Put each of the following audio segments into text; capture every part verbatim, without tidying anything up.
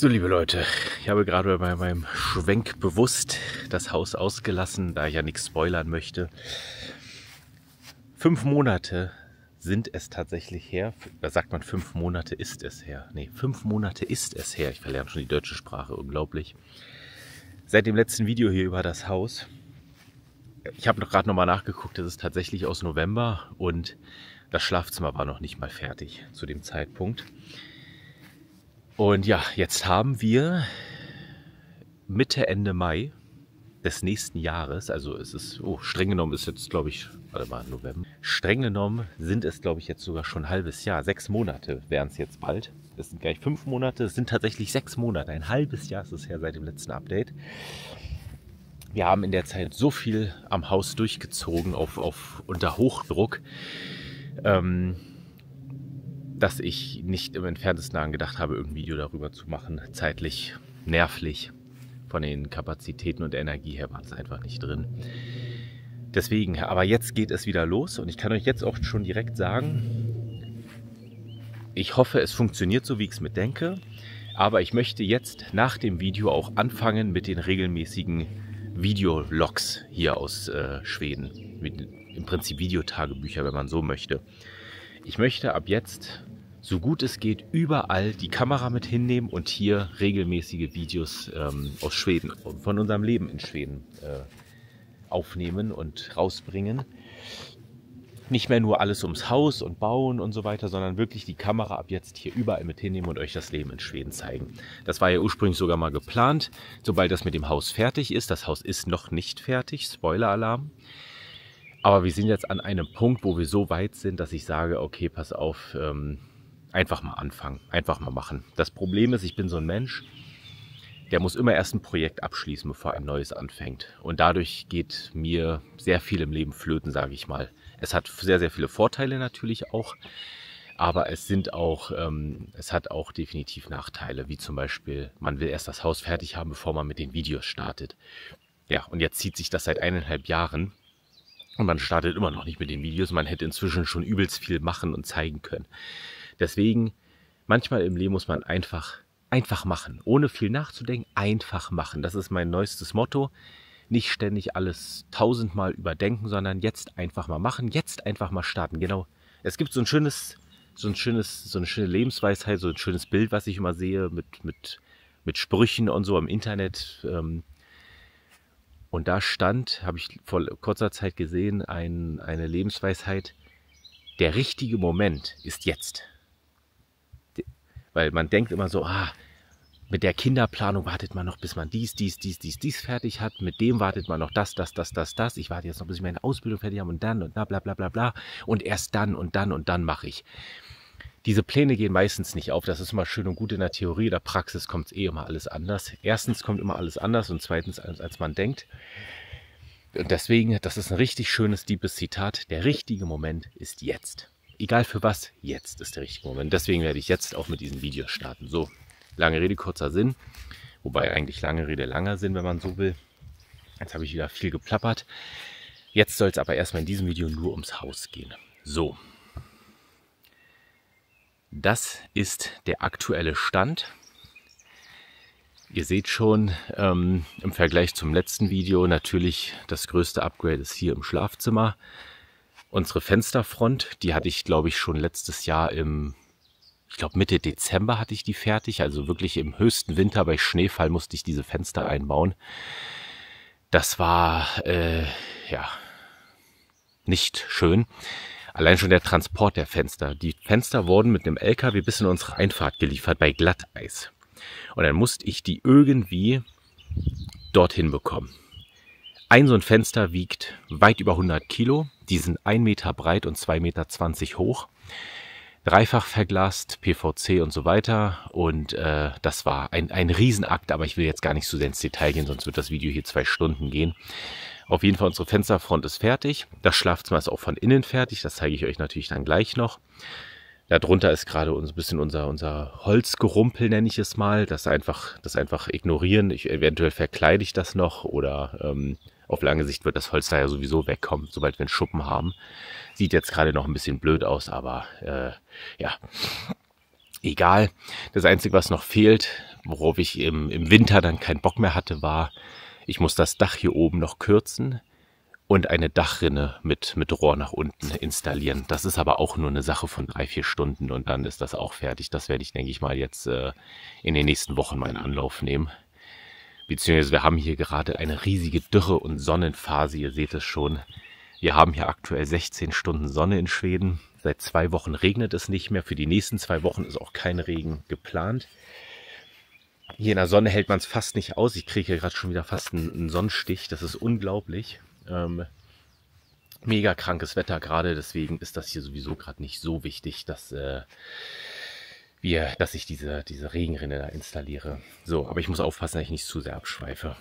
So, liebe Leute, ich habe gerade bei meinem Schwenk bewusst das Haus ausgelassen, da ich ja nichts spoilern möchte. Fünf Monate sind es tatsächlich her. Da sagt man, fünf Monate ist es her. Nee, fünf Monate ist es her. Ich verlerne schon die deutsche Sprache, unglaublich. Seit dem letzten Video hier über das Haus. Ich habe noch gerade nochmal nachgeguckt, das ist tatsächlich aus November und das Schlafzimmer war noch nicht mal fertig zu dem Zeitpunkt. Und ja, jetzt haben wir Mitte, Ende Mai des nächsten Jahres, also es ist, oh, streng genommen ist jetzt, glaube ich, warte mal, November. Streng genommen sind es, glaube ich, jetzt sogar schon ein halbes Jahr. Sechs Monate wären es jetzt bald. Das sind gleich fünf Monate, es sind tatsächlich sechs Monate. Ein halbes Jahr ist es her seit dem letzten Update. Wir haben in der Zeit so viel am Haus durchgezogen, auf, auf unter Hochdruck, ähm, dass ich nicht im entferntesten daran gedacht habe, irgendein Video darüber zu machen. Zeitlich, nervlich, von den Kapazitäten und der Energie her war es einfach nicht drin. Deswegen, aber jetzt geht es wieder los und ich kann euch jetzt auch schon direkt sagen, ich hoffe, es funktioniert so, wie ich es mir denke. Aber ich möchte jetzt nach dem Video auch anfangen mit den regelmäßigen Videologs hier aus äh, Schweden. Mit, im Prinzip Videotagebücher, wenn man so möchte. Ich möchte ab jetzt, so gut es geht, überall die Kamera mit hinnehmen und hier regelmäßige Videos ähm, aus Schweden, von unserem Leben in Schweden äh, aufnehmen und rausbringen. Nicht mehr nur alles ums Haus und Bauen und so weiter, sondern wirklich die Kamera ab jetzt hier überall mit hinnehmen und euch das Leben in Schweden zeigen. Das war ja ursprünglich sogar mal geplant, sobald das mit dem Haus fertig ist. Das Haus ist noch nicht fertig, Spoiler-Alarm. Aber wir sind jetzt an einem Punkt, wo wir so weit sind, dass ich sage, okay, pass auf, ähm, einfach mal anfangen, einfach mal machen. Das Problem ist, ich bin so ein Mensch, der muss immer erst ein Projekt abschließen, bevor ein neues anfängt. Und dadurch geht mir sehr viel im Leben flöten, sage ich mal. Es hat sehr, sehr viele Vorteile natürlich auch, aber es sind auch, ähm, es hat auch definitiv Nachteile, wie zum Beispiel, man will erst das Haus fertig haben, bevor man mit den Videos startet. Ja, und jetzt zieht sich das seit eineinhalb Jahren und man startet immer noch nicht mit den Videos. Man hätte inzwischen schon übelst viel machen und zeigen können. Deswegen, manchmal im Leben muss man einfach, einfach machen, ohne viel nachzudenken, einfach machen. Das ist mein neuestes Motto. Nicht ständig alles tausendmal überdenken, sondern jetzt einfach mal machen, jetzt einfach mal starten. Genau. Es gibt so ein schönes, so ein schönes, so eine schöne Lebensweisheit, so ein schönes Bild, was ich immer sehe mit, mit, mit Sprüchen und so im Internet. Und da stand, habe ich vor kurzer Zeit gesehen, ein, eine Lebensweisheit: Der richtige Moment ist jetzt. Weil man denkt immer so, ah, mit der Kinderplanung wartet man noch, bis man dies, dies, dies, dies, dies fertig hat. Mit dem wartet man noch das, das, das, das, das. Ich warte jetzt noch, bis ich meine Ausbildung fertig habe und dann und bla, bla, bla, bla, bla. Und erst dann und dann und dann mache ich. Diese Pläne gehen meistens nicht auf. Das ist immer schön und gut in der Theorie. In der Praxis kommt es eh immer alles anders. Erstens kommt immer alles anders und zweitens, als, als man denkt. Und deswegen, das ist ein richtig schönes, deepes Zitat. Der richtige Moment ist jetzt. Egal für was, jetzt ist der richtige Moment. Deswegen werde ich jetzt auch mit diesen Videos starten. So. Lange Rede, kurzer Sinn, wobei eigentlich lange Rede, langer Sinn, wenn man so will. Jetzt habe ich wieder viel geplappert. Jetzt soll es aber erstmal in diesem Video nur ums Haus gehen. So, das ist der aktuelle Stand. Ihr seht schon, ähm, im Vergleich zum letzten Video, natürlich das größte Upgrade ist hier im Schlafzimmer. Unsere Fensterfront, die hatte ich, glaube ich, schon letztes Jahr im Ich glaube, Mitte Dezember hatte ich die fertig, also wirklich im höchsten Winter bei Schneefall musste ich diese Fenster einbauen. Das war, äh, ja, nicht schön. Allein schon der Transport der Fenster. Die Fenster wurden mit einem L K W bis in unsere Einfahrt geliefert bei Glatteis. Und dann musste ich die irgendwie dorthin bekommen. Ein so ein Fenster wiegt weit über hundert Kilo. Die sind ein Meter breit und zwei Meter zwanzig hoch. Dreifach verglast, P V C und so weiter. Und äh, das war ein, ein Riesenakt, aber ich will jetzt gar nicht so sehr ins Detail gehen, sonst wird das Video hier zwei Stunden gehen. Auf jeden Fall, unsere Fensterfront ist fertig. Das Schlafzimmer ist auch von innen fertig, das zeige ich euch natürlich dann gleich noch. Darunter ist gerade ein bisschen unser, unser Holzgerumpel, nenne ich es mal. Das einfach, das einfach ignorieren. Ich, eventuell verkleide ich das noch oder ähm, auf lange Sicht wird das Holz da ja sowieso wegkommen, sobald wir einen Schuppen haben. Sieht jetzt gerade noch ein bisschen blöd aus, aber äh, ja. Egal. Das Einzige, was noch fehlt, worauf ich im, im Winter dann keinen Bock mehr hatte, war, ich muss das Dach hier oben noch kürzen und eine Dachrinne mit, mit Rohr nach unten installieren. Das ist aber auch nur eine Sache von drei, vier Stunden und dann ist das auch fertig. Das werde ich, denke ich mal, jetzt äh, in den nächsten Wochen mal in Anlauf nehmen. Beziehungsweise wir haben hier gerade eine riesige Dürre- und Sonnenphase, ihr seht es schon. Wir haben hier aktuell sechzehn Stunden Sonne in Schweden. Seit zwei Wochen regnet es nicht mehr. Für die nächsten zwei Wochen ist auch kein Regen geplant. Hier in der Sonne hält man es fast nicht aus. Ich kriege hier gerade schon wieder fast einen, einen Sonnenstich. Das ist unglaublich. Ähm, mega krankes Wetter gerade. Deswegen ist das hier sowieso gerade nicht so wichtig, dass, äh, wir, dass ich diese, diese Regenrinne da installiere. So, aber ich muss aufpassen, dass ich nicht zu sehr abschweife.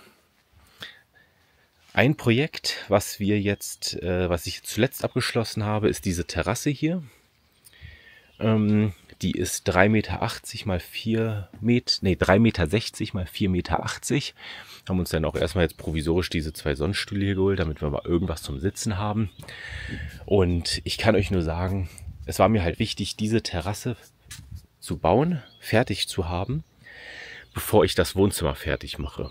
Ein Projekt, was wir jetzt, äh, was ich zuletzt abgeschlossen habe, ist diese Terrasse hier. Ähm, die ist drei Meter achtzig mal vier Meter, nee, drei Meter sechzig mal vier Meter achtzig. Haben uns dann auch erstmal jetzt provisorisch diese zwei Sonnenstühle hier geholt, damit wir mal irgendwas zum Sitzen haben. Und ich kann euch nur sagen, es war mir halt wichtig, diese Terrasse zu bauen, fertig zu haben, bevor ich das Wohnzimmer fertig mache.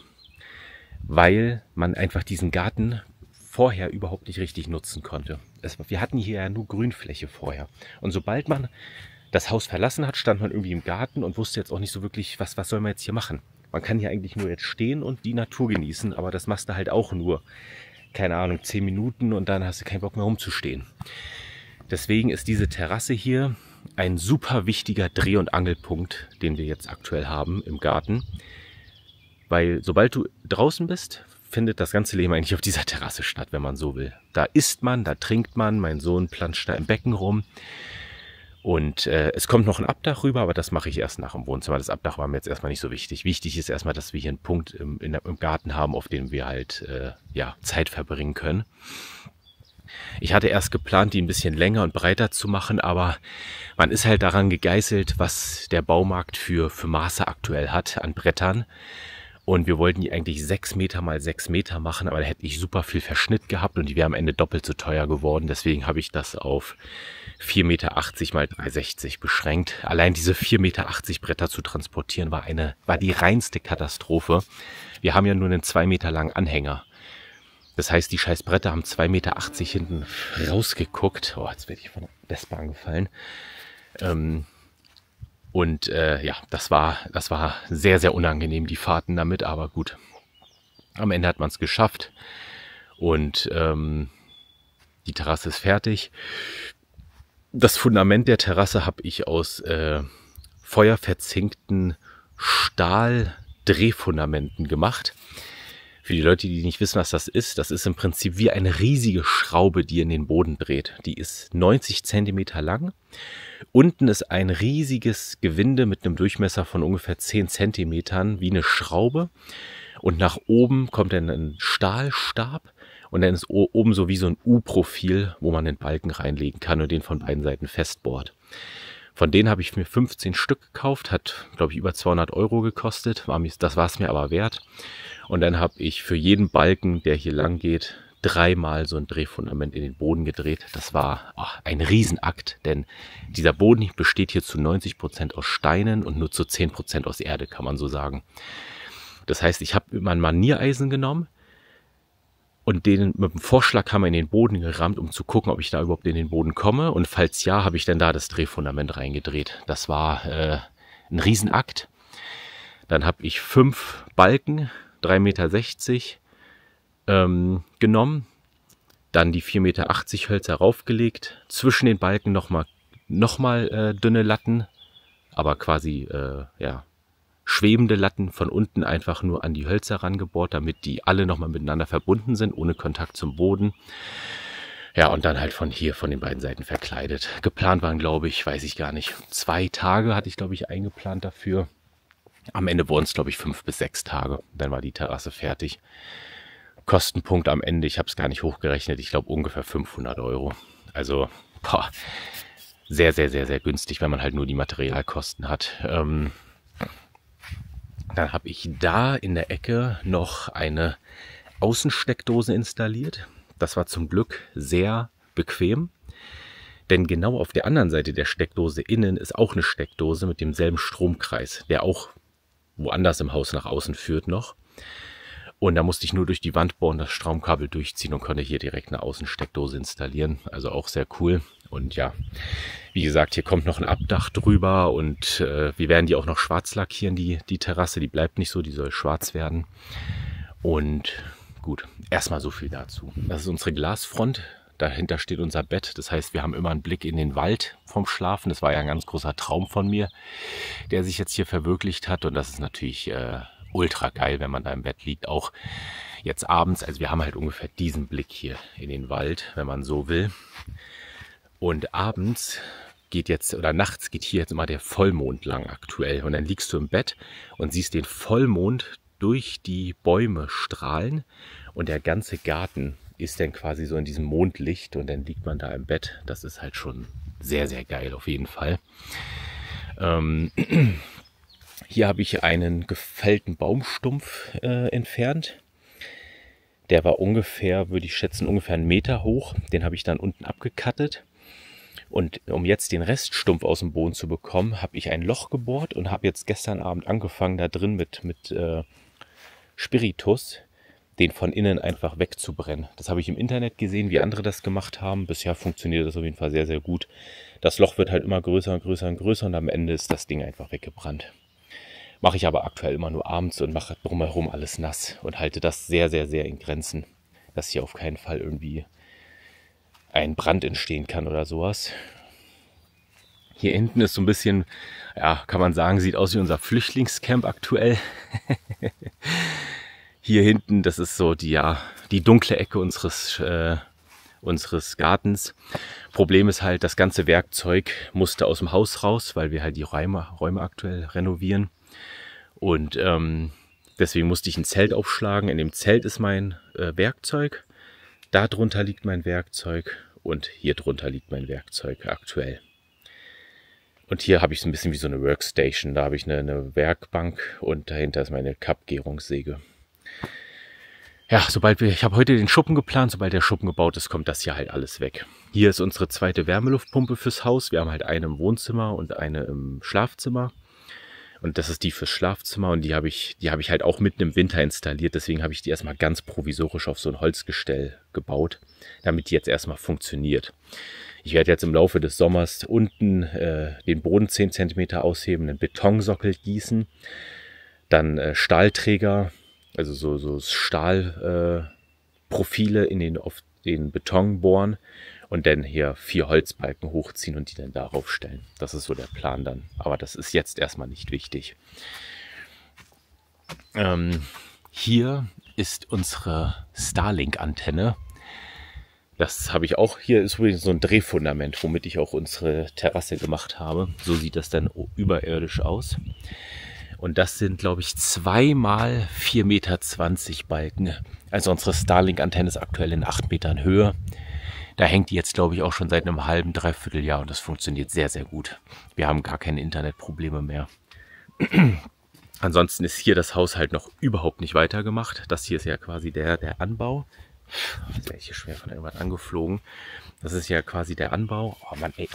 Weil man einfach diesen Garten vorher überhaupt nicht richtig nutzen konnte. Es, wir hatten hier ja nur Grünfläche vorher. Und sobald man das Haus verlassen hat, stand man irgendwie im Garten und wusste jetzt auch nicht so wirklich, was, was soll man jetzt hier machen. Man kann hier eigentlich nur jetzt stehen und die Natur genießen, aber das machst du halt auch nur, keine Ahnung, zehn Minuten und dann hast du keinen Bock mehr rumzustehen. Deswegen ist diese Terrasse hier ein super wichtiger Dreh- und Angelpunkt, den wir jetzt aktuell haben im Garten. Weil sobald du draußen bist, findet das ganze Leben eigentlich auf dieser Terrasse statt, wenn man so will. Da isst man, da trinkt man, mein Sohn planscht da im Becken rum. Und äh, es kommt noch ein Abdach rüber, aber das mache ich erst nach dem Wohnzimmer. Das Abdach war mir jetzt erstmal nicht so wichtig. Wichtig ist erstmal, dass wir hier einen Punkt im, in, im Garten haben, auf dem wir halt äh, ja, Zeit verbringen können. Ich hatte erst geplant, die ein bisschen länger und breiter zu machen, aber man ist halt daran gegeißelt, was der Baumarkt für, für Maße aktuell hat an Brettern. Und wir wollten die eigentlich sechs Meter mal sechs Meter machen, aber da hätte ich super viel Verschnitt gehabt und die wäre am Ende doppelt so teuer geworden. Deswegen habe ich das auf vier Meter achtzig mal drei sechzig beschränkt. Allein diese vier Meter achtzig Bretter zu transportieren war eine, war die reinste Katastrophe. Wir haben ja nur einen zwei Meter langen Anhänger. Das heißt, die scheiß Bretter haben zwei Meter achtzig hinten rausgeguckt. Oh, jetzt werde ich von der Wespe angefallen. Ähm, Und äh, ja, das war, das war sehr, sehr unangenehm, die Fahrten damit, aber gut. Am Ende hat man es geschafft und ähm, die Terrasse ist fertig. Das Fundament der Terrasse habe ich aus äh, feuerverzinkten Stahldrehfundamenten gemacht. Für die Leute, die nicht wissen, was das ist, das ist im Prinzip wie eine riesige Schraube, die in den Boden dreht. Die ist neunzig Zentimeter lang. Unten ist ein riesiges Gewinde mit einem Durchmesser von ungefähr zehn Zentimetern, wie eine Schraube. Und nach oben kommt dann ein Stahlstab und dann ist oben so wie so ein U-Profil, wo man den Balken reinlegen kann und den von beiden Seiten festbohrt. Von denen habe ich mir fünfzehn Stück gekauft, hat glaube ich über zweihundert Euro gekostet, das war es mir aber wert. Und dann habe ich für jeden Balken, der hier lang geht, dreimal so ein Drehfundament in den Boden gedreht. Das war oh, ein Riesenakt, denn dieser Boden besteht hier zu neunzig Prozent aus Steinen und nur zu zehn Prozent aus Erde, kann man so sagen. Das heißt, ich habe immer ein Maniereisen genommen und den mit dem Vorschlaghammer in den Boden gerammt, um zu gucken, ob ich da überhaupt in den Boden komme. Und falls ja, habe ich dann da das Drehfundament reingedreht. Das war äh, ein Riesenakt. Dann habe ich fünf Balken, drei Meter sechzig, ähm, genommen, dann die vier Meter achtzig Hölzer raufgelegt, zwischen den Balken nochmal noch mal, äh, dünne Latten, aber quasi äh, ja, schwebende Latten von unten einfach nur an die Hölzer rangebohrt, damit die alle nochmal miteinander verbunden sind, ohne Kontakt zum Boden. Ja, und dann halt von hier, von den beiden Seiten verkleidet. Geplant waren, glaube ich, weiß ich gar nicht, zwei Tage hatte ich, glaube ich, eingeplant dafür. Am Ende wurden es, glaube ich, fünf bis sechs Tage. Dann war die Terrasse fertig. Kostenpunkt am Ende, ich habe es gar nicht hochgerechnet, ich glaube ungefähr fünfhundert Euro. Also boah, sehr, sehr, sehr, sehr günstig, wenn man halt nur die Materialkosten hat. Ähm, dann habe ich da in der Ecke noch eine Außensteckdose installiert. Das war zum Glück sehr bequem. Denn genau auf der anderen Seite der Steckdose innen ist auch eine Steckdose mit demselben Stromkreis, der auch woanders im Haus nach außen führt noch. Und da musste ich nur durch die Wand bohren, das Stromkabel durchziehen und konnte hier direkt eine Außensteckdose installieren. Also auch sehr cool. Und ja, wie gesagt, hier kommt noch ein Abdach drüber und äh, wir werden die auch noch schwarz lackieren, die, die Terrasse. Die bleibt nicht so, die soll schwarz werden. Und gut, erstmal so viel dazu. Das ist unsere Glasfront. Dahinter steht unser Bett. Das heißt, wir haben immer einen Blick in den Wald vom Schlafen. Das war ja ein ganz großer Traum von mir, der sich jetzt hier verwirklicht hat. Und das ist natürlich äh, ultra geil, wenn man da im Bett liegt. Auch jetzt abends. Also wir haben halt ungefähr diesen Blick hier in den Wald, wenn man so will. Und abends geht jetzt, oder nachts geht hier jetzt immer der Vollmond lang aktuell. Und dann liegst du im Bett und siehst den Vollmond durch die Bäume strahlen. Und der ganze Garten ist dann quasi so in diesem Mondlicht und dann liegt man da im Bett. Das ist halt schon sehr, sehr geil auf jeden Fall. Ähm, hier habe ich einen gefällten Baumstumpf äh, entfernt. Der war ungefähr, würde ich schätzen, ungefähr einen Meter hoch. Den habe ich dann unten abgekattet. Und um jetzt den Reststumpf aus dem Boden zu bekommen, habe ich ein Loch gebohrt und habe jetzt gestern Abend angefangen, da drin mit, mit äh, Spiritus den von innen einfach wegzubrennen. Das habe ich im Internet gesehen, wie andere das gemacht haben. Bisher funktioniert das auf jeden Fall sehr, sehr gut. Das Loch wird halt immer größer und größer und größer und am Ende ist das Ding einfach weggebrannt. Mache ich aber aktuell immer nur abends und mache drumherum alles nass und halte das sehr, sehr, sehr in Grenzen, dass hier auf keinen Fall irgendwie ein Brand entstehen kann oder sowas. Hier hinten ist so ein bisschen, ja, kann man sagen, sieht aus wie unser Flüchtlingscamp aktuell. Hier hinten, das ist so die, ja, die dunkle Ecke unseres, äh, unseres Gartens. Problem ist halt, das ganze Werkzeug musste aus dem Haus raus, weil wir halt die Räume, Räume aktuell renovieren. Und ähm, deswegen musste ich ein Zelt aufschlagen. In dem Zelt ist mein äh, Werkzeug. Da drunter liegt mein Werkzeug und hier drunter liegt mein Werkzeug aktuell. Und hier habe ich so ein bisschen wie so eine Workstation. Da habe ich eine, eine Werkbank und dahinter ist meine Kapp-Gärungssäge. Ja, sobald wir, ich habe heute den Schuppen geplant, sobald der Schuppen gebaut ist, kommt das hier halt alles weg. Hier ist unsere zweite Wärmeluftpumpe fürs Haus. Wir haben halt eine im Wohnzimmer und eine im Schlafzimmer. Und das ist die fürs Schlafzimmer und die habe ich, die habe ich halt auch mitten im Winter installiert. Deswegen habe ich die erstmal ganz provisorisch auf so ein Holzgestell gebaut, damit die jetzt erstmal funktioniert. Ich werde jetzt im Laufe des Sommers unten äh, den Boden zehn Zentimeter ausheben, einen Betonsockel gießen, dann äh, Stahlträger, also so, so Stahlprofile äh, Profile in den, auf den Beton bohren und dann hier vier Holzbalken hochziehen und die dann darauf stellen. Das ist so der Plan dann. Aber das ist jetzt erstmal nicht wichtig. Ähm, hier ist unsere Starlink-Antenne. Das habe ich auch. Hier ist übrigens so ein Drehfundament, womit ich auch unsere Terrasse gemacht habe. So sieht das dann überirdisch aus. Und das sind, glaube ich, zweimal vier Meter zwanzig Balken. Also unsere Starlink-Antenne ist aktuell in acht Metern Höhe. Da hängt die jetzt, glaube ich, auch schon seit einem halben, dreiviertel Jahr und das funktioniert sehr, sehr gut. Wir haben gar keine Internetprobleme mehr. Ansonsten ist hier das Haus halt noch überhaupt nicht weitergemacht. Das hier ist ja quasi der, der Anbau. Jetzt wäre ich hier schwer von irgendwann angeflogen. Das ist ja quasi der Anbau. Oh Mann, ey.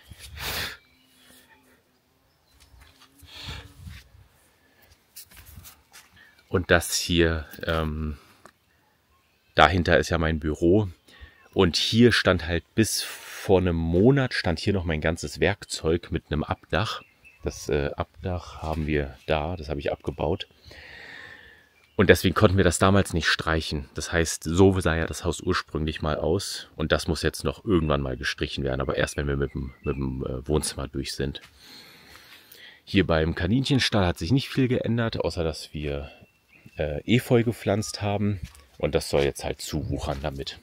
Und das hier, ähm, dahinter ist ja mein Büro. Und hier stand halt bis vor einem Monat, stand hier noch mein ganzes Werkzeug mit einem Abdach. Das äh, Abdach haben wir da, das habe ich abgebaut. Und deswegen konnten wir das damals nicht streichen. Das heißt, so sah ja das Haus ursprünglich mal aus. Und das muss jetzt noch irgendwann mal gestrichen werden, aber erst wenn wir mit dem, mit dem äh, Wohnzimmer durch sind. Hier beim Kaninchenstall hat sich nicht viel geändert, außer dass wir äh, Efeu gepflanzt haben. Und das soll jetzt halt zuwuchern damit.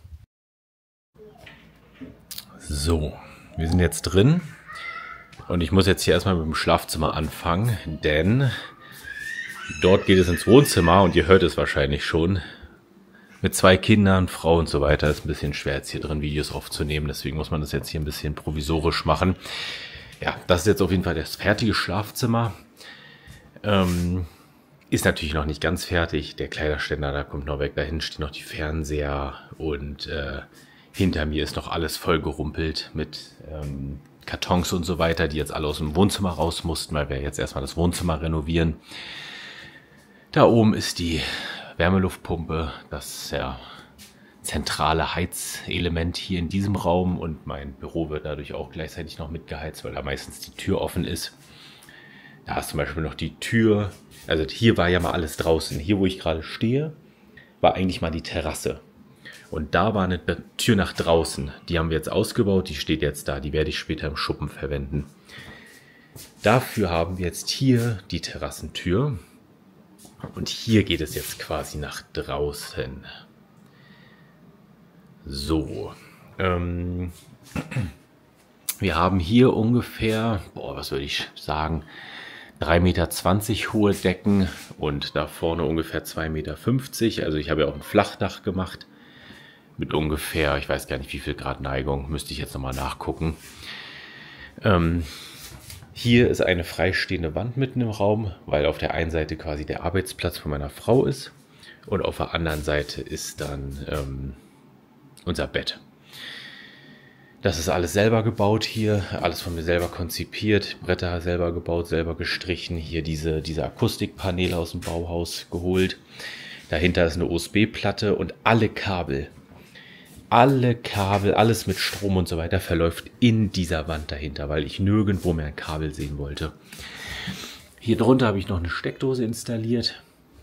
So, wir sind jetzt drin. Und ich muss jetzt hier erstmal mit dem Schlafzimmer anfangen, denn dort geht es ins Wohnzimmer und ihr hört es wahrscheinlich schon. Mit zwei Kindern, Frau und so weiter ist ein bisschen schwer jetzt hier drin Videos aufzunehmen. Deswegen muss man das jetzt hier ein bisschen provisorisch machen. Ja, das ist jetzt auf jeden Fall das fertige Schlafzimmer. Ähm, ist natürlich noch nicht ganz fertig. Der Kleiderständer, da kommt noch weg. Da hinten stehen noch die Fernseher und äh, Hinter mir ist noch alles voll gerumpelt mit ähm, Kartons und so weiter, die jetzt alle aus dem Wohnzimmer raus mussten, weil wir jetzt erstmal das Wohnzimmer renovieren. Da oben ist die Wärmeluftpumpe, das ja zentrale Heizelement hier in diesem Raum, und mein Büro wird dadurch auch gleichzeitig noch mitgeheizt, weil da meistens die Tür offen ist. Da ist zum Beispiel noch die Tür, also hier war ja mal alles draußen. Hier, wo ich gerade stehe, war eigentlich mal die Terrasse. Und da war eine Tür nach draußen. Die haben wir jetzt ausgebaut, die steht jetzt da. Die werde ich später im Schuppen verwenden. Dafür haben wir jetzt hier die Terrassentür. Und hier geht es jetzt quasi nach draußen. So. Ähm, wir haben hier ungefähr, boah, was würde ich sagen, drei Meter zwanzig hohe Decken und da vorne ungefähr zwei Meter fünfzig. Also ich habe ja auch ein Flachdach gemacht mit ungefähr, ich weiß gar nicht wie viel Grad Neigung, müsste ich jetzt nochmal nachgucken. Ähm, hier ist eine freistehende Wand mitten im Raum, weil auf der einen Seite quasi der Arbeitsplatz von meiner Frau ist und auf der anderen Seite ist dann ähm, unser Bett. Das ist alles selber gebaut hier, alles von mir selber konzipiert, Bretter selber gebaut, selber gestrichen. Hier diese, diese Akustikpaneele aus dem Bauhaus geholt. Dahinter ist eine U S B-Platte und alle Kabel, alle Kabel, alles mit Strom und so weiter verläuft in dieser Wand dahinter, weil ich nirgendwo mehr ein Kabel sehen wollte. Hier drunter habe ich noch eine Steckdose installiert.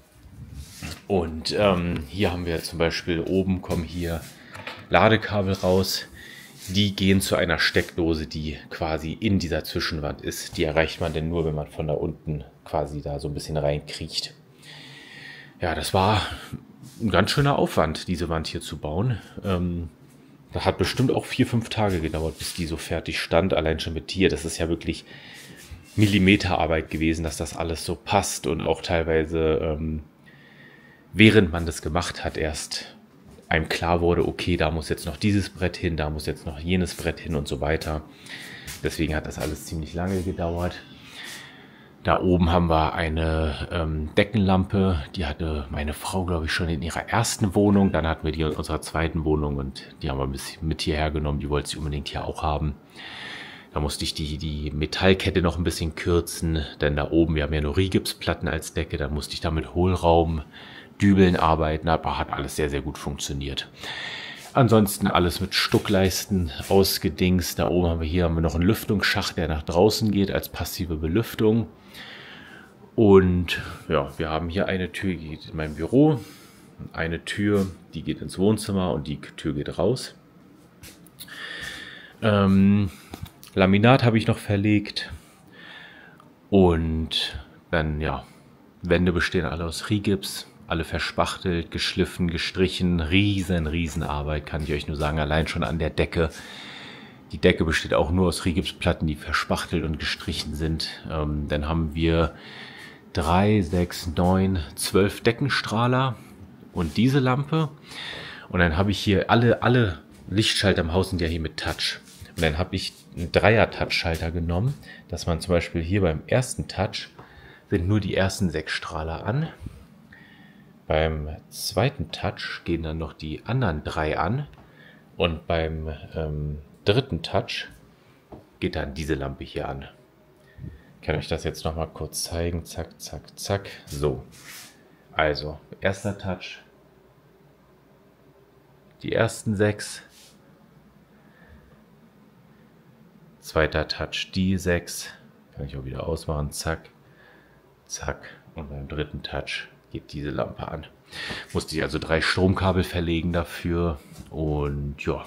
Und ähm, hier haben wir zum Beispiel, oben kommen hier Ladekabel raus. Die gehen zu einer Steckdose, die quasi in dieser Zwischenwand ist. Die erreicht man denn nur, wenn man von da unten quasi da so ein bisschen reinkriecht. Ja, das war ein ganz schöner Aufwand, diese Wand hier zu bauen. Ähm, das hat bestimmt auch vier, fünf Tage gedauert, bis die so fertig stand. Allein schon mit dir. Das ist ja wirklich Millimeterarbeit gewesen, dass das alles so passt. Und auch teilweise, ähm, während man das gemacht hat, erst einem klar wurde, okay, da muss jetzt noch dieses Brett hin, da muss jetzt noch jenes Brett hin und so weiter. Deswegen hat das alles ziemlich lange gedauert. Da oben haben wir eine ähm, Deckenlampe, die hatte meine Frau, glaube ich, schon in ihrer ersten Wohnung. Dann hatten wir die in unserer zweiten Wohnung und die haben wir ein bisschen mit hierher genommen. Die wollte sie unbedingt hier auch haben. Da musste ich die, die Metallkette noch ein bisschen kürzen, denn da oben, wir haben ja nur Rigipsplatten als Decke, da musste ich da mit Hohlraum Dübeln arbeiten, aber hat alles sehr, sehr gut funktioniert. Ansonsten alles mit Stuckleisten ausgedingst. Da oben haben wir hier haben wir noch einen Lüftungsschacht, der nach draußen geht als passive Belüftung. Und ja, wir haben hier eine Tür, die geht in mein Büro, eine Tür, die geht ins Wohnzimmer und die Tür geht raus. Ähm, Laminat habe ich noch verlegt und dann ja, Wände bestehen alle aus Rigips. Alle verspachtelt, geschliffen, gestrichen, riesen, riesen Arbeit, kann ich euch nur sagen, allein schon an der Decke. Die Decke besteht auch nur aus Rigipsplatten, die verspachtelt und gestrichen sind. Ähm, dann haben wir drei, sechs, neun, zwölf Deckenstrahler und diese Lampe. Und dann habe ich hier alle, alle Lichtschalter im Haus sind ja hier mit Touch. Und dann habe ich einen Dreier-Touch-Schalter genommen, dass man zum Beispiel hier beim ersten Touch sind nur die ersten sechs Strahler an. Beim zweiten Touch gehen dann noch die anderen drei an und beim ähm, dritten Touch geht dann diese Lampe hier an. Ich kann euch das jetzt noch mal kurz zeigen. Zack, zack, zack. So, also erster Touch, die ersten sechs, zweiter Touch die sechs, kann ich auch wieder ausmachen. Zack, zack und beim dritten Touch geht diese Lampe an. Musste ich also drei Stromkabel verlegen dafür und ja.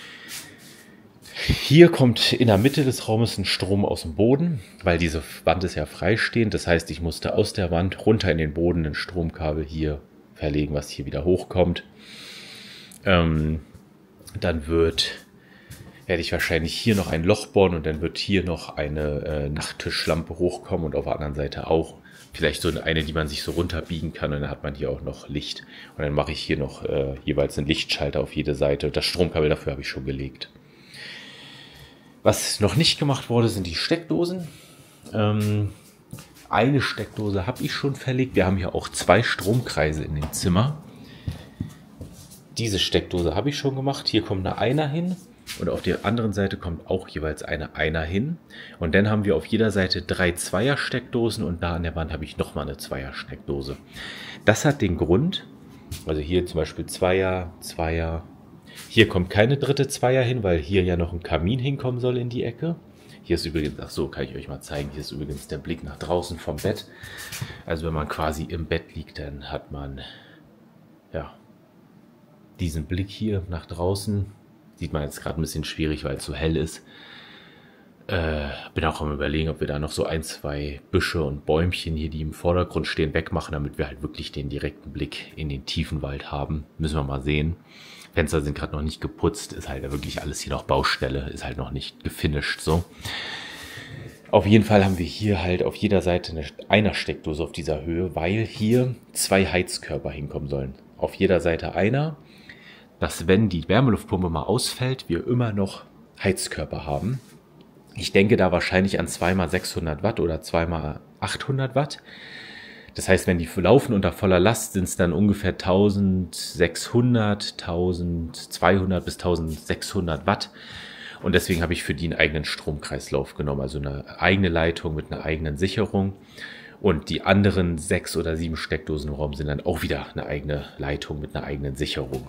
Hier kommt in der Mitte des Raumes ein Strom aus dem Boden, weil diese Wand ist ja freistehend. Das heißt, ich musste aus der Wand runter in den Boden ein Stromkabel hier verlegen, was hier wieder hochkommt. Ähm, dann wird, werde ich wahrscheinlich hier noch ein Loch bohren und dann wird hier noch eine äh, Nachttischlampe hochkommen und auf der anderen Seite auch. Vielleicht so eine, die man sich so runterbiegen kann und dann hat man hier auch noch Licht. Und dann mache ich hier noch äh, jeweils einen Lichtschalter auf jede Seite. Das Stromkabel dafür habe ich schon gelegt. Was noch nicht gemacht wurde, sind die Steckdosen. Ähm, eine Steckdose habe ich schon verlegt. Wir haben hier auch zwei Stromkreise in dem Zimmer. Diese Steckdose habe ich schon gemacht. Hier kommt eine Einer hin und auf der anderen Seite kommt auch jeweils eine Einer hin. Und dann haben wir auf jeder Seite drei Zweier-Steckdosen und da an der Wand habe ich nochmal eine Zweier-Steckdose. Das hat den Grund, also hier zum Beispiel Zweier, Zweier. Hier kommt keine dritte Zweier hin, weil hier ja noch ein Kamin hinkommen soll in die Ecke. Hier ist übrigens, ach so, kann ich euch mal zeigen, hier ist übrigens der Blick nach draußen vom Bett. Also wenn man quasi im Bett liegt, dann hat man, ja, diesen Blick hier nach draußen. Sieht man jetzt gerade ein bisschen schwierig, weil es so hell ist. Äh, bin auch am Überlegen, ob wir da noch so ein, zwei Büsche und Bäumchen hier, die im Vordergrund stehen, wegmachen, damit wir halt wirklich den direkten Blick in den tiefen Wald haben. Müssen wir mal sehen. Fenster sind gerade noch nicht geputzt, ist halt wirklich alles hier noch Baustelle, ist halt noch nicht gefinisht so. Auf jeden Fall haben wir hier halt auf jeder Seite eine Einer-Steckdose auf dieser Höhe, weil hier zwei Heizkörper hinkommen sollen. Auf jeder Seite einer, dass wenn die Wärmeluftpumpe mal ausfällt, wir immer noch Heizkörper haben. Ich denke da wahrscheinlich an zwei mal sechshundert Watt oder zwei mal achthundert Watt. Das heißt, wenn die laufen unter voller Last, sind es dann ungefähr eintausendsechshundert, eintausendzweihundert bis eintausendsechshundert Watt. Und deswegen habe ich für die einen eigenen Stromkreislauf genommen, also eine eigene Leitung mit einer eigenen Sicherung. Und die anderen sechs oder sieben Steckdosen im Raum sind dann auch wieder eine eigene Leitung mit einer eigenen Sicherung.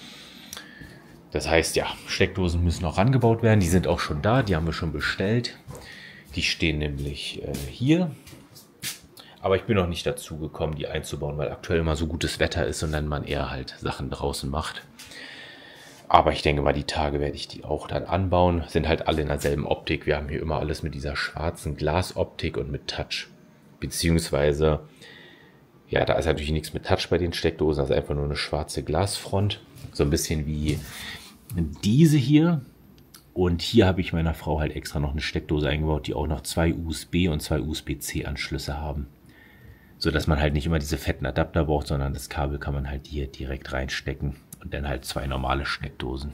Das heißt, ja, Steckdosen müssen noch rangebaut werden. Die sind auch schon da, die haben wir schon bestellt. Die stehen nämlich äh, hier. Aber ich bin noch nicht dazu gekommen, die einzubauen, weil aktuell immer so gutes Wetter ist und dann man eher halt Sachen draußen macht. Aber ich denke mal, die Tage werde ich die auch dann anbauen. Sind halt alle in derselben Optik. Wir haben hier immer alles mit dieser schwarzen Glasoptik und mit Touch. Beziehungsweise, ja, da ist natürlich nichts mit Touch bei den Steckdosen. Das ist einfach nur eine schwarze Glasfront. So ein bisschen wie diese hier. Und hier habe ich meiner Frau halt extra noch eine Steckdose eingebaut, die auch noch zwei U S B und zwei U S B C Anschlüsse haben. So dass man halt nicht immer diese fetten Adapter braucht, sondern das Kabel kann man halt hier direkt reinstecken. Und dann halt zwei normale Steckdosen.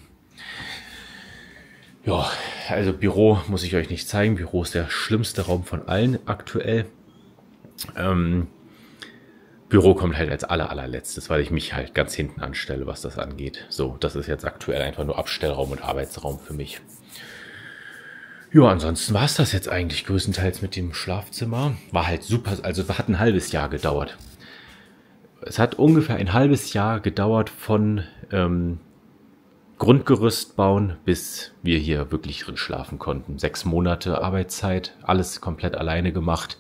Ja, also Büro muss ich euch nicht zeigen. Büro ist der schlimmste Raum von allen aktuell. Ähm, Büro kommt halt als aller, allerletztes, weil ich mich halt ganz hinten anstelle, was das angeht. So, das ist jetzt aktuell einfach nur Abstellraum und Arbeitsraum für mich. Ja, ansonsten war es das jetzt eigentlich größtenteils mit dem Schlafzimmer. War halt super, also hat ein halbes Jahr gedauert. Es hat ungefähr ein halbes Jahr gedauert von ähm, Grundgerüst bauen, bis wir hier wirklich drin schlafen konnten. Sechs Monate Arbeitszeit, alles komplett alleine gemacht.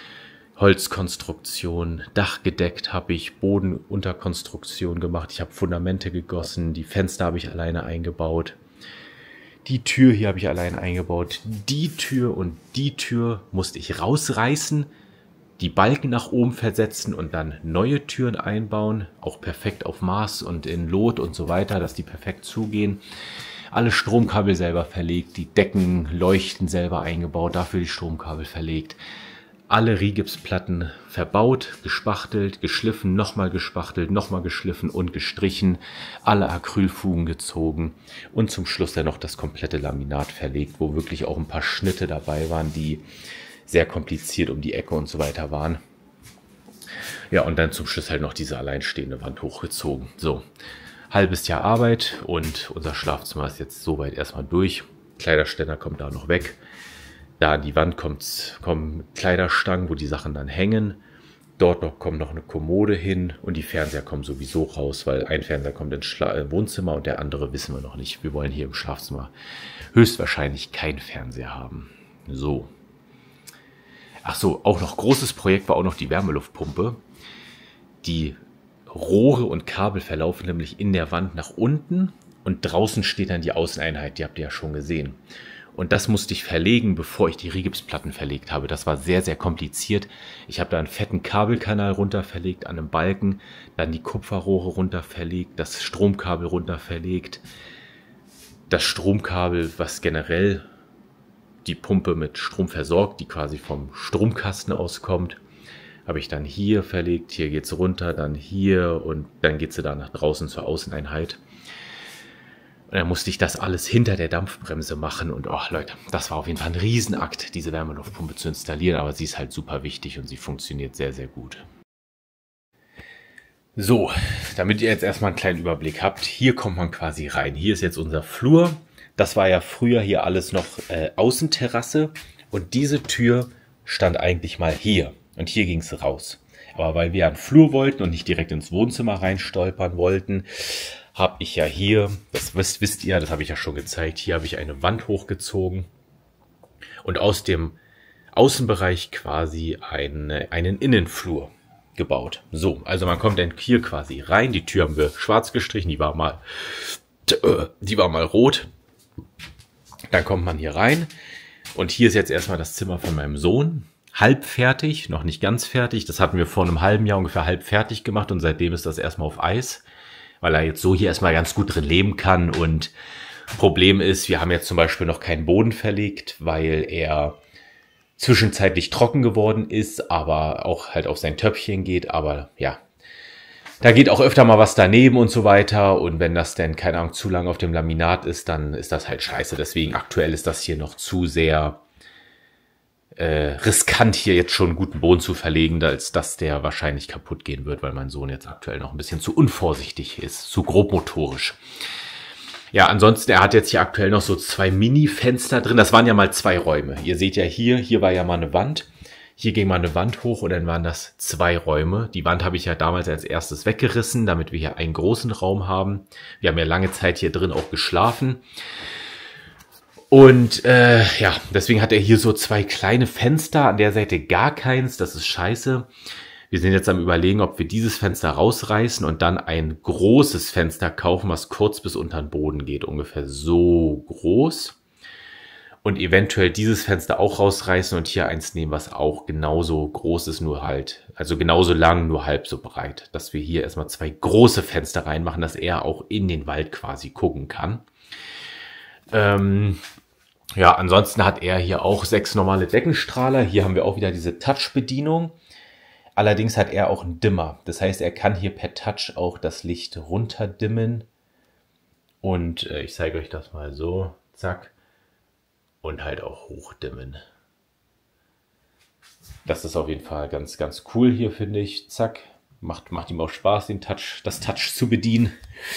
Holzkonstruktion, Dach gedeckt habe ich, Bodenunterkonstruktion gemacht. Ich habe Fundamente gegossen, die Fenster habe ich alleine eingebaut. Die Tür hier habe ich allein eingebaut. Die Tür und die Tür musste ich rausreißen, die Balken nach oben versetzen und dann neue Türen einbauen. Auch perfekt auf Maß und in Lot und so weiter, dass die perfekt zugehen. Alle Stromkabel selber verlegt, die Decken, Leuchten selber eingebaut, dafür die Stromkabel verlegt. Alle Rigipsplatten verbaut, gespachtelt, geschliffen, nochmal gespachtelt, nochmal geschliffen und gestrichen. Alle Acrylfugen gezogen und zum Schluss dann noch das komplette Laminat verlegt, wo wirklich auch ein paar Schnitte dabei waren, die sehr kompliziert um die Ecke und so weiter waren. Ja, und dann zum Schluss halt noch diese alleinstehende Wand hochgezogen. So, halbes Jahr Arbeit und unser Schlafzimmer ist jetzt soweit erstmal durch. Kleiderständer kommt da noch weg. Da an die Wand kommt, kommen Kleiderstangen, wo die Sachen dann hängen. Dort noch, kommt noch eine Kommode hin und die Fernseher kommen sowieso raus, weil ein Fernseher kommt ins Schla- Wohnzimmer und der andere wissen wir noch nicht. Wir wollen hier im Schlafzimmer höchstwahrscheinlich keinen Fernseher haben. So. Ach so, auch noch großes Projekt war auch noch die Wärmeluftpumpe. Die Rohre und Kabel verlaufen nämlich in der Wand nach unten und draußen steht dann die Außeneinheit, die habt ihr ja schon gesehen. Und das musste ich verlegen, bevor ich die Rigipsplatten verlegt habe. Das war sehr, sehr kompliziert. Ich habe da einen fetten Kabelkanal runter verlegt an einem Balken, dann die Kupferrohre runter verlegt, das Stromkabel runter verlegt, das Stromkabel, was generell die Pumpe mit Strom versorgt, die quasi vom Stromkasten auskommt, habe ich dann hier verlegt. Hier geht es runter, dann hier und dann geht sie da nach draußen zur Außeneinheit. Und dann musste ich das alles hinter der Dampfbremse machen. Und oh Leute, das war auf jeden Fall ein Riesenakt, diese Wärmeluftpumpe zu installieren. Aber sie ist halt super wichtig und sie funktioniert sehr, sehr gut. So, damit ihr jetzt erstmal einen kleinen Überblick habt, hier kommt man quasi rein. Hier ist jetzt unser Flur. Das war ja früher hier alles noch äh, Außenterrasse und diese Tür stand eigentlich mal hier und hier ging es raus. Aber weil wir einen Flur wollten und nicht direkt ins Wohnzimmer reinstolpern wollten, habe ich ja hier, das wisst, wisst ihr, das habe ich ja schon gezeigt, hier habe ich eine Wand hochgezogen und aus dem Außenbereich quasi eine, einen Innenflur gebaut. So, also man kommt dann hier quasi rein. Die Tür haben wir schwarz gestrichen, die war mal, die war mal rot. Dann kommt man hier rein und hier ist jetzt erstmal das Zimmer von meinem Sohn. Halb fertig, noch nicht ganz fertig. Das hatten wir vor einem halben Jahr ungefähr halb fertig gemacht und seitdem ist das erstmal auf Eis, weil er jetzt so hier erstmal ganz gut drin leben kann. Und Problem ist, wir haben jetzt zum Beispiel noch keinen Boden verlegt, weil er zwischenzeitlich trocken geworden ist, aber auch halt auf sein Töpfchen geht. Aber ja, da geht auch öfter mal was daneben und so weiter. Und wenn das denn, keine Ahnung, zu lange auf dem Laminat ist, dann ist das halt scheiße. Deswegen aktuell ist das hier noch zu sehr äh, riskant, hier jetzt schon einen guten Boden zu verlegen, als dass der wahrscheinlich kaputt gehen wird, weil mein Sohn jetzt aktuell noch ein bisschen zu unvorsichtig ist, zu grobmotorisch. Ja, ansonsten, er hat jetzt hier aktuell noch so zwei Mini-Fenster drin. Das waren ja mal zwei Räume. Ihr seht ja hier, hier war ja mal eine Wand. Hier ging mal eine Wand hoch und dann waren das zwei Räume. Die Wand habe ich ja damals als erstes weggerissen, damit wir hier einen großen Raum haben. Wir haben ja lange Zeit hier drin auch geschlafen. Und äh, ja, deswegen hat er hier so zwei kleine Fenster, an der Seite gar keins. Das ist scheiße. Wir sind jetzt am Überlegen, ob wir dieses Fenster rausreißen und dann ein großes Fenster kaufen, was kurz bis unter den Boden geht, ungefähr so groß. Und eventuell dieses Fenster auch rausreißen und hier eins nehmen, was auch genauso groß ist, nur halt, also genauso lang, nur halb so breit. Dass wir hier erstmal zwei große Fenster reinmachen, dass er auch in den Wald quasi gucken kann. Ähm, ja, ansonsten hat er hier auch sechs normale Deckenstrahler. Hier haben wir auch wieder diese Touch-Bedienung. Allerdings hat er auch einen Dimmer. Das heißt, er kann hier per Touch auch das Licht runterdimmen. Und äh, ich zeige euch das mal so. Zack. Und halt auch hochdimmen. Das ist auf jeden Fall ganz, ganz cool hier, finde ich. Zack. Macht, macht ihm auch Spaß, den Touch, das Touch zu bedienen.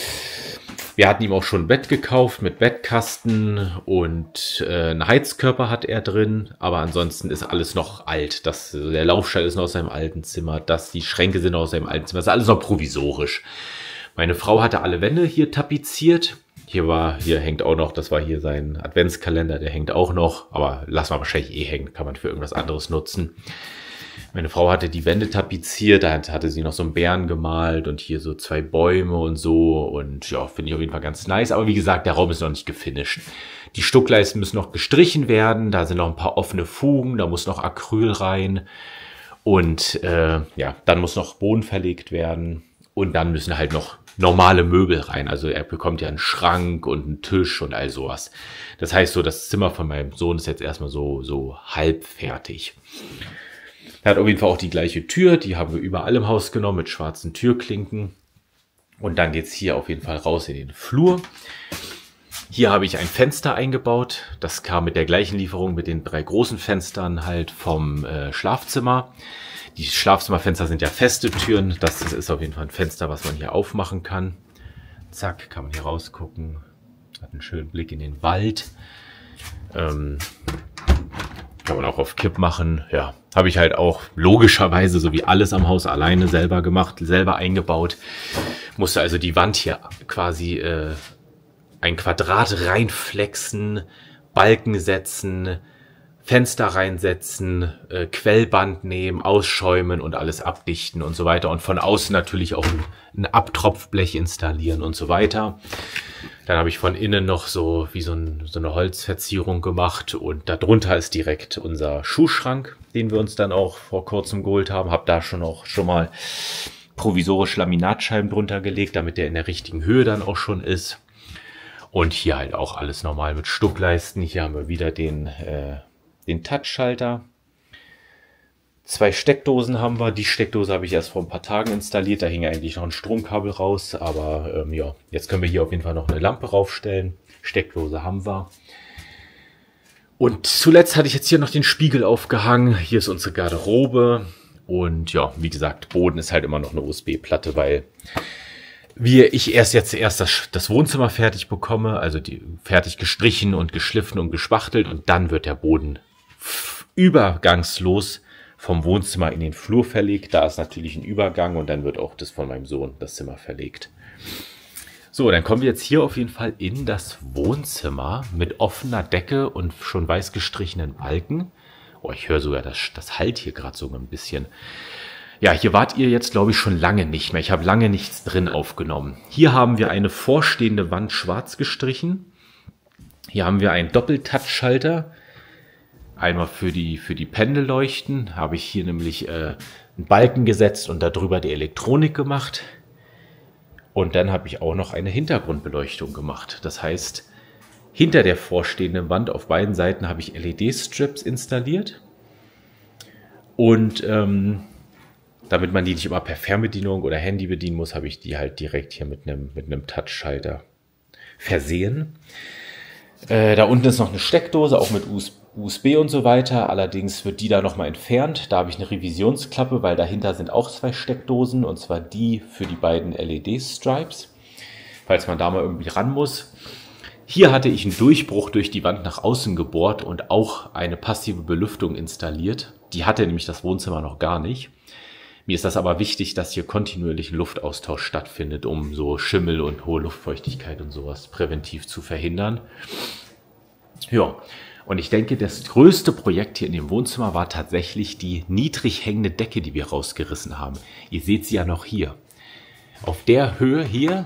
Wir hatten ihm auch schon ein Bett gekauft mit Bettkasten und äh, einen Heizkörper hat er drin. Aber ansonsten ist alles noch alt. Das, der Laufstall ist noch aus seinem alten Zimmer. Das, die Schränke sind noch aus seinem alten Zimmer. Das ist alles noch provisorisch. Meine Frau hatte alle Wände hier tapeziert. Hier war, hier hängt auch noch, das war hier sein Adventskalender, der hängt auch noch. Aber lassen wir wahrscheinlich eh hängen, kann man für irgendwas anderes nutzen. Meine Frau hatte die Wände tapeziert, da hatte sie noch so einen Bären gemalt und hier so zwei Bäume und so. Und ja, finde ich auf jeden Fall ganz nice. Aber wie gesagt, der Raum ist noch nicht gefinisht. Die Stuckleisten müssen noch gestrichen werden. Da sind noch ein paar offene Fugen, da muss noch Acryl rein. Und äh, ja, dann muss noch Boden verlegt werden. Und dann müssen halt noch normale Möbel rein. Also er bekommt ja einen Schrank und einen Tisch und all sowas. Das heißt so, das Zimmer von meinem Sohn ist jetzt erstmal so, so halb fertig. Er hat auf jeden Fall auch die gleiche Tür, die haben wir überall im Haus genommen mit schwarzen Türklinken. Und dann geht's hier auf jeden Fall raus in den Flur. Hier habe ich ein Fenster eingebaut. Das kam mit der gleichen Lieferung mit den drei großen Fenstern halt vom äh, Schlafzimmer. Die Schlafzimmerfenster sind ja feste Türen. Das ist auf jeden Fall ein Fenster, was man hier aufmachen kann. Zack, kann man hier rausgucken. Hat einen schönen Blick in den Wald. Ähm, kann man auch auf Kipp machen. Ja, habe ich halt auch logischerweise, so wie alles am Haus, alleine selber gemacht, selber eingebaut. Musste also die Wand hier quasi äh, ein Quadrat reinflexen, Balken setzen, Fenster reinsetzen, äh, Quellband nehmen, ausschäumen und alles abdichten und so weiter. Und von außen natürlich auch ein, ein Abtropfblech installieren und so weiter. Dann habe ich von innen noch so wie so, ein, so eine Holzverzierung gemacht und darunter ist direkt unser Schuhschrank, den wir uns dann auch vor kurzem geholt haben. Habe da schon auch schon mal provisorisch Laminatscheiben drunter gelegt, damit der in der richtigen Höhe dann auch schon ist. Und hier halt auch alles normal mit Stuckleisten. Hier haben wir wieder den, äh, den Touchschalter. Zwei Steckdosen haben wir. Die Steckdose habe ich erst vor ein paar Tagen installiert. Da hing eigentlich noch ein Stromkabel raus. Aber ähm, ja, jetzt können wir hier auf jeden Fall noch eine Lampe raufstellen. Steckdose haben wir. Und zuletzt hatte ich jetzt hier noch den Spiegel aufgehangen. Hier ist unsere Garderobe. Und ja, wie gesagt, Boden ist halt immer noch eine U S B-Platte, weil wir, ich erst jetzt erst das, das Wohnzimmer fertig bekomme, also die fertig gestrichen und geschliffen und gespachtelt, und dann wird der Boden übergangslos vom Wohnzimmer in den Flur verlegt. Da ist natürlich ein Übergang, und dann wird auch das von meinem Sohn, das Zimmer, verlegt. So, dann kommen wir jetzt hier auf jeden Fall in das Wohnzimmer mit offener Decke und schon weiß gestrichenen Balken. Oh, ich höre sogar, das, das hallt hier gerade so ein bisschen. Ja, hier wart ihr jetzt, glaube ich, schon lange nicht mehr. Ich habe lange nichts drin aufgenommen. Hier haben wir eine vorstehende Wand schwarz gestrichen. Hier haben wir einen Doppeltouch-Schalter. Einmal für die, für die Pendelleuchten habe ich hier nämlich äh, einen Balken gesetzt und darüber die Elektronik gemacht. Und dann habe ich auch noch eine Hintergrundbeleuchtung gemacht. Das heißt, hinter der vorstehenden Wand auf beiden Seiten habe ich L E D-Strips installiert. Und ähm, damit man die nicht immer per Fernbedienung oder Handy bedienen muss, habe ich die halt direkt hier mit einem, mit einem Touchschalter versehen. Äh, da unten ist noch eine Steckdose, auch mit U S B und so weiter. Allerdings wird die da nochmal entfernt. Da habe ich eine Revisionsklappe, weil dahinter sind auch zwei Steckdosen. Und zwar die für die beiden L E D-Stripes, falls man da mal irgendwie ran muss. Hier hatte ich einen Durchbruch durch die Wand nach außen gebohrt und auch eine passive Belüftung installiert. Die hatte nämlich das Wohnzimmer noch gar nicht. Mir ist das aber wichtig, dass hier kontinuierlich ein Luftaustausch stattfindet, um so Schimmel und hohe Luftfeuchtigkeit und sowas präventiv zu verhindern. Ja, und ich denke, das größte Projekt hier in dem Wohnzimmer war tatsächlich die niedrig hängende Decke, die wir rausgerissen haben. Ihr seht sie ja noch hier. Auf der Höhe hier,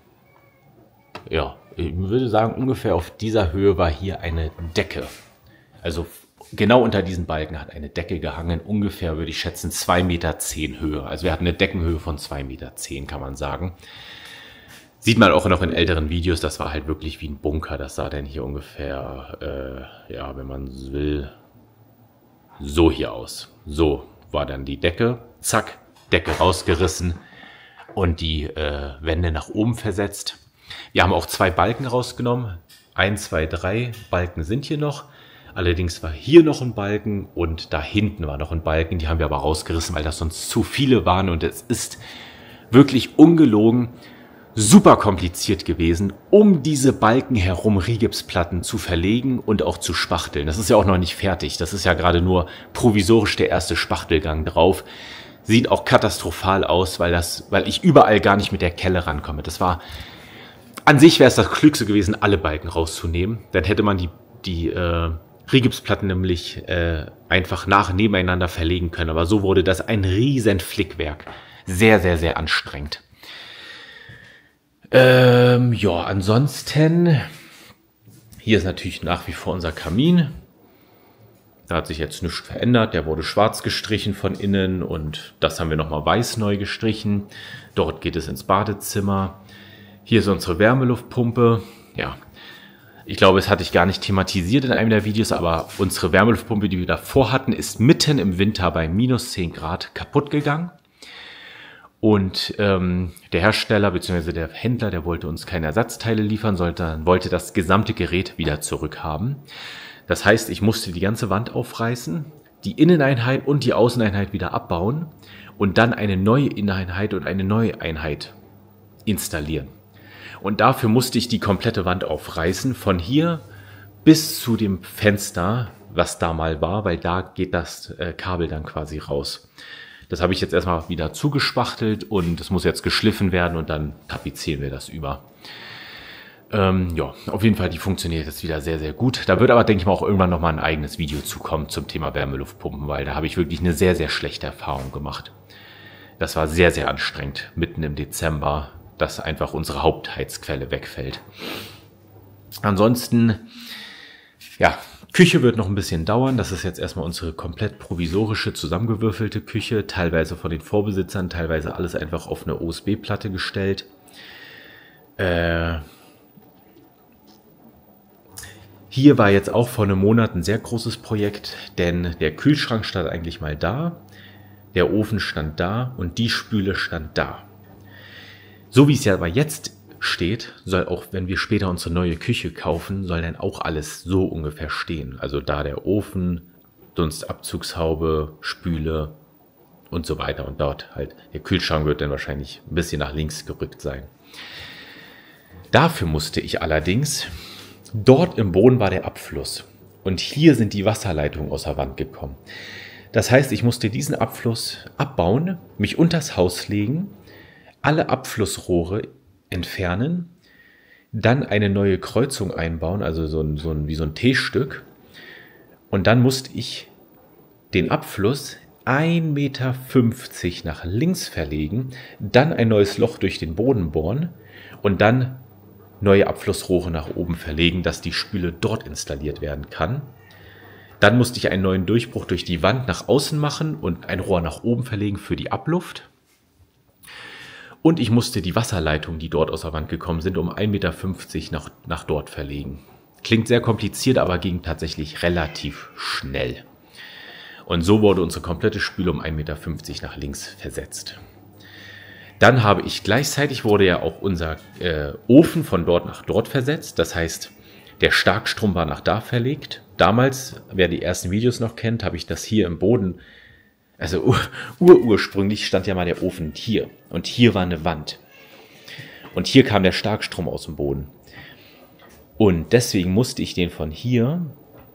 ja, ich würde sagen, ungefähr auf dieser Höhe war hier eine Decke. Also genau unter diesen Balken hat eine Decke gehangen, ungefähr, würde ich schätzen, zwei Meter zehn Höhe. Also wir hatten eine Deckenhöhe von zwei Meter zehn, kann man sagen. Sieht man auch noch in älteren Videos, das war halt wirklich wie ein Bunker. Das sah dann hier ungefähr, äh, ja, wenn man will, so hier aus. So war dann die Decke, zack, Decke rausgerissen und die äh, Wände nach oben versetzt. Wir haben auch zwei Balken rausgenommen. Eins, zwei, drei Balken sind hier noch. Allerdings war hier noch ein Balken und da hinten war noch ein Balken. Die haben wir aber rausgerissen, weil das sonst zu viele waren. Und es ist wirklich ungelogen super kompliziert gewesen, um diese Balken herum Rigipsplatten zu verlegen und auch zu spachteln. Das ist ja auch noch nicht fertig. Das ist ja gerade nur provisorisch der erste Spachtelgang drauf. Sieht auch katastrophal aus, weil, das, weil ich überall gar nicht mit der Kelle rankomme. Das war, an sich wäre es das Klügste gewesen, alle Balken rauszunehmen. Dann hätte man die, die äh, Rigipsplatten nämlich äh, einfach nach nebeneinander verlegen können. Aber so wurde das ein riesen Flickwerk. Sehr, sehr, sehr anstrengend. Ähm, ja, ansonsten, hier ist natürlich nach wie vor unser Kamin. Da hat sich jetzt nichts verändert. Der wurde schwarz gestrichen von innen und das haben wir nochmal weiß neu gestrichen. Dort geht es ins Badezimmer. Hier ist unsere Wärmeluftpumpe. Ja, ich glaube, es hatte ich gar nicht thematisiert in einem der Videos, aber unsere Wärmeluftpumpe, die wir davor hatten, ist mitten im Winter bei minus zehn Grad kaputt gegangen. Und ähm, der Hersteller bzw. der Händler, der wollte uns keine Ersatzteile liefern, sondern wollte das gesamte Gerät wieder zurückhaben. Das heißt, ich musste die ganze Wand aufreißen, die Inneneinheit und die Außeneinheit wieder abbauen und dann eine neue Inneneinheit und eine neue Einheit installieren. Und dafür musste ich die komplette Wand aufreißen, von hier bis zu dem Fenster, was da mal war, weil da geht das äh, Kabel dann quasi raus. Das habe ich jetzt erstmal wieder zugespachtelt und es muss jetzt geschliffen werden und dann tapezieren wir das über. Ähm, ja, auf jeden Fall, die funktioniert jetzt wieder sehr, sehr gut. Da wird aber, denke ich mal, auch irgendwann nochmal ein eigenes Video zukommen zum Thema Wärmeluftpumpen, weil da habe ich wirklich eine sehr, sehr schlechte Erfahrung gemacht. Das war sehr, sehr anstrengend, mitten im Dezember, dass einfach unsere Hauptheizquelle wegfällt. Ansonsten, ja, Küche wird noch ein bisschen dauern. Das ist jetzt erstmal unsere komplett provisorische, zusammengewürfelte Küche. Teilweise von den Vorbesitzern, teilweise alles einfach auf eine U S B-Platte gestellt. Äh, hier war jetzt auch vor einem Monat ein sehr großes Projekt, denn der Kühlschrank stand eigentlich mal da, der Ofen stand da und die Spüle stand da. So wie es ja aber jetzt steht, soll auch, wenn wir später unsere neue Küche kaufen, soll dann auch alles so ungefähr stehen. Also da der Ofen, Dunstabzugshaube, Spüle, und so weiter. Und dort halt, der Kühlschrank wird dann wahrscheinlich ein bisschen nach links gerückt sein. Dafür musste ich allerdings, dort im Boden war der Abfluss und hier sind die Wasserleitungen aus der Wand gekommen. Das heißt, ich musste diesen Abfluss abbauen, mich unters Haus legen, alle Abflussrohre entfernen, dann eine neue Kreuzung einbauen, also so ein, so ein, wie so ein T-Stück. Und dann musste ich den Abfluss ein Meter fünfzig nach links verlegen, dann ein neues Loch durch den Boden bohren und dann neue Abflussrohre nach oben verlegen, dass die Spüle dort installiert werden kann. Dann musste ich einen neuen Durchbruch durch die Wand nach außen machen und ein Rohr nach oben verlegen für die Abluft. Und ich musste die Wasserleitungen, die dort aus der Wand gekommen sind, um ein Meter fünfzig nach, nach dort verlegen. Klingt sehr kompliziert, aber ging tatsächlich relativ schnell. Und so wurde unsere komplette Spüle um ein Meter fünfzig nach links versetzt. Dann habe ich gleichzeitig, wurde ja auch unser äh, Ofen von dort nach dort versetzt. Das heißt, der Starkstrom war nach da verlegt. Damals, wer die ersten Videos noch kennt, habe ich das hier im Boden, also ur ursprünglich stand ja mal der Ofen hier. Und hier war eine Wand. Und hier kam der Starkstrom aus dem Boden. Und deswegen musste ich den von hier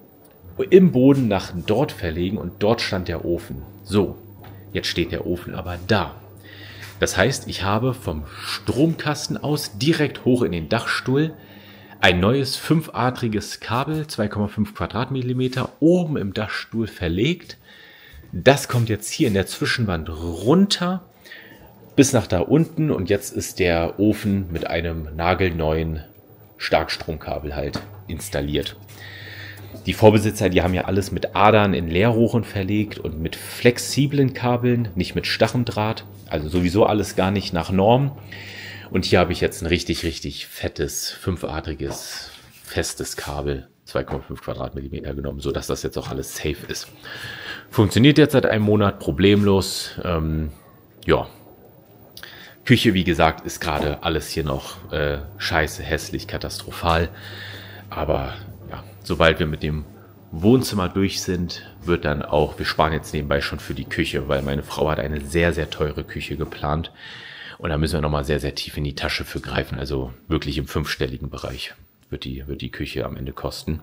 im Boden nach dort verlegen und dort stand der Ofen. So, jetzt steht der Ofen aber da. Das heißt, ich habe vom Stromkasten aus direkt hoch in den Dachstuhl ein neues fünfadriges Kabel, zwei Komma fünf Quadratmillimeter, oben im Dachstuhl verlegt. Das kommt jetzt hier in der Zwischenwand runter bis nach da unten und jetzt ist der Ofen mit einem nagelneuen Starkstromkabel halt installiert. Die Vorbesitzer, die haben ja alles mit Adern in Leerrohren verlegt und mit flexiblen Kabeln, nicht mit Stachendraht. Also sowieso alles gar nicht nach Norm. Und hier habe ich jetzt ein richtig, richtig fettes, fünfadriges, festes Kabel, zwei Komma fünf Quadratmillimeter genommen, sodass das jetzt auch alles safe ist. Funktioniert jetzt seit einem Monat problemlos. Ähm, ja. Küche, wie gesagt, ist gerade alles hier noch äh, scheiße, hässlich, katastrophal. Aber ja, sobald wir mit dem Wohnzimmer durch sind, wird dann auch, wir sparen jetzt nebenbei schon für die Küche, weil meine Frau hat eine sehr, sehr teure Küche geplant. Und da müssen wir nochmal sehr, sehr tief in die Tasche für greifen. Also wirklich im fünfstelligen Bereich wird die, wird die Küche am Ende kosten.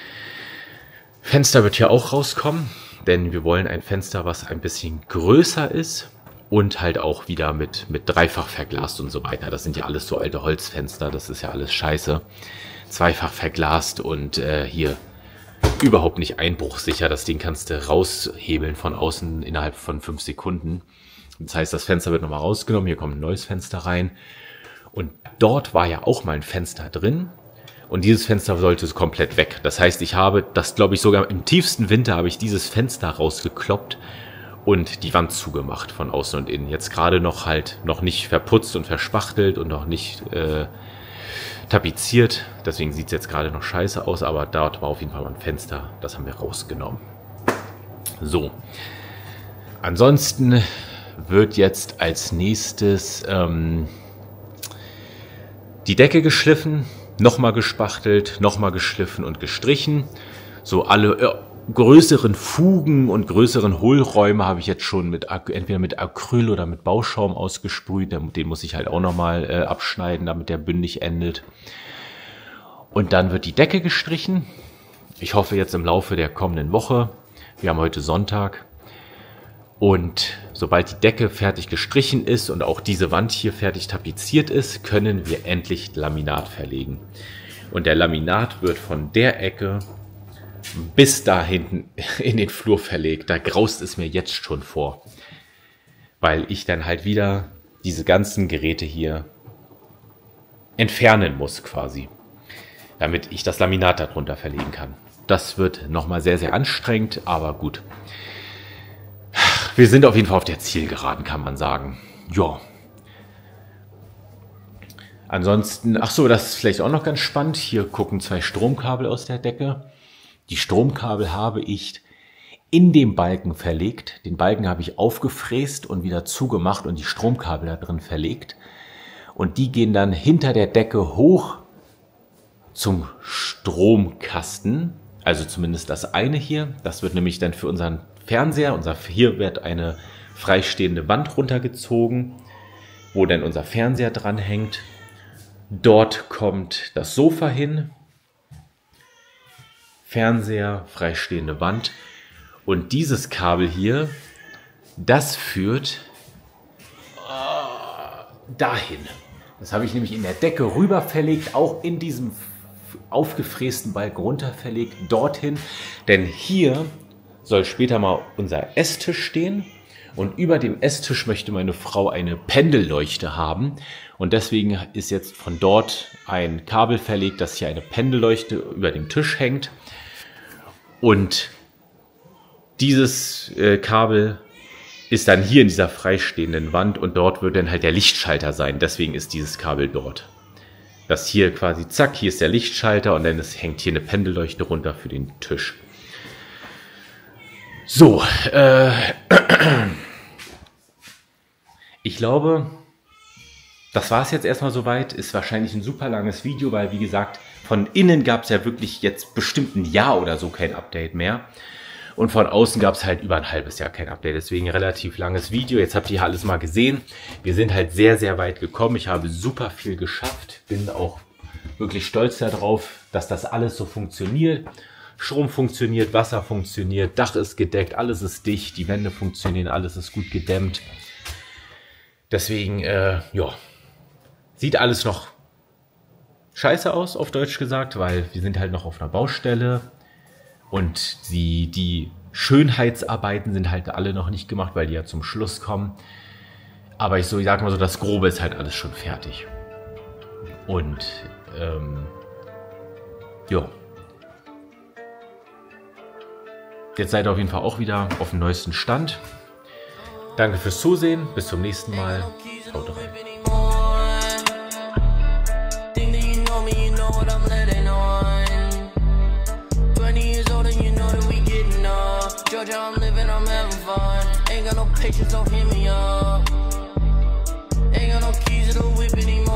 Fenster wird hier auch rauskommen, denn wir wollen ein Fenster, was ein bisschen größer ist und halt auch wieder mit, mit dreifach verglast und so weiter. Das sind ja alles so alte Holzfenster, das ist ja alles scheiße. Zweifach verglast und äh, hier überhaupt nicht einbruchsicher. Das Ding kannst du raushebeln von außen innerhalb von fünf Sekunden. Das heißt, das Fenster wird nochmal rausgenommen. Hier kommt ein neues Fenster rein. Und dort war ja auch mal ein Fenster drin. Und dieses Fenster sollte komplett weg. Das heißt, ich habe das, glaube ich, sogar im tiefsten Winter habe ich dieses Fenster rausgekloppt und die Wand zugemacht von außen und innen. Jetzt gerade noch halt noch nicht verputzt und verspachtelt und noch nicht äh, tapeziert. Deswegen sieht es jetzt gerade noch scheiße aus, aber dort war auf jeden Fall mal ein Fenster. Das haben wir rausgenommen. So. Ansonsten wird jetzt als nächstes ähm, die Decke geschliffen, nochmal gespachtelt, nochmal geschliffen und gestrichen. So alle äh, größeren Fugen und größeren Hohlräume habe ich jetzt schon mit entweder mit Acryl oder mit Bauschaum ausgesprüht. Den muss ich halt auch nochmal äh, abschneiden, damit der bündig endet. Und dann wird die Decke gestrichen. Ich hoffe jetzt im Laufe der kommenden Woche. Wir haben heute Sonntag. Und sobald die Decke fertig gestrichen ist und auch diese Wand hier fertig tapeziert ist, können wir endlich Laminat verlegen. Und der Laminat wird von der Ecke bis da hinten in den Flur verlegt. Da graust es mir jetzt schon vor. Weil ich dann halt wieder diese ganzen Geräte hier entfernen muss quasi. Damit ich das Laminat darunter verlegen kann. Das wird nochmal sehr, sehr anstrengend, aber gut. Wir sind auf jeden Fall auf der Zielgeraden, kann man sagen. Ja. Ansonsten, ach so, das ist vielleicht auch noch ganz spannend. Hier gucken zwei Stromkabel aus der Decke. Die Stromkabel habe ich in dem Balken verlegt. Den Balken habe ich aufgefräst und wieder zugemacht und die Stromkabel da drin verlegt. Und die gehen dann hinter der Decke hoch zum Stromkasten. Also zumindest das eine hier. Das wird nämlich dann für unseren Fernseher, unser hier wird eine freistehende Wand runtergezogen, wo dann unser Fernseher dran hängt. Dort kommt das Sofa hin, Fernseher, freistehende Wand. Und dieses Kabel hier, das führt äh, dahin. Das habe ich nämlich in der Decke rüber verlegt, auch in diesem aufgefrästen Balken runter verlegt, dorthin. Denn hier soll später mal unser Esstisch stehen. Und über dem Esstisch möchte meine Frau eine Pendelleuchte haben. Und deswegen ist jetzt von dort ein Kabel verlegt, dass hier eine Pendelleuchte über dem Tisch hängt. Und dieses äh, Kabel ist dann hier in dieser freistehenden Wand und dort wird dann halt der Lichtschalter sein. Deswegen ist dieses Kabel dort. Das hier quasi, zack, hier ist der Lichtschalter und dann ist, hängt hier eine Pendelleuchte runter für den Tisch. So, äh, ich glaube, das war es jetzt erstmal soweit. Ist wahrscheinlich ein super langes Video, weil wie gesagt, von innen gab es ja wirklich jetzt bestimmt ein Jahr oder so kein Update mehr. Und von außen gab es halt über ein halbes Jahr kein Update. Deswegen ein relativ langes Video. Jetzt habt ihr alles mal gesehen. Wir sind halt sehr, sehr weit gekommen. Ich habe super viel geschafft. Bin auch wirklich stolz darauf, dass das alles so funktioniert. Strom funktioniert, Wasser funktioniert, Dach ist gedeckt, alles ist dicht, die Wände funktionieren, alles ist gut gedämmt. Deswegen, äh, ja, sieht alles noch scheiße aus, auf Deutsch gesagt, weil wir sind halt noch auf einer Baustelle. Und die, die Schönheitsarbeiten sind halt alle noch nicht gemacht, weil die ja zum Schluss kommen. Aber ich so, ich sag mal so, das Grobe ist halt alles schon fertig. Und, ähm, ja. Jetzt seid ihr auf jeden Fall auch wieder auf dem neuesten Stand. Danke fürs Zusehen. Bis zum nächsten Mal. Haut rein. Georgia, I'm living, I'm having fun. Ain't got no patience, don't hit me up. Ain't got no keys to the whip anymore.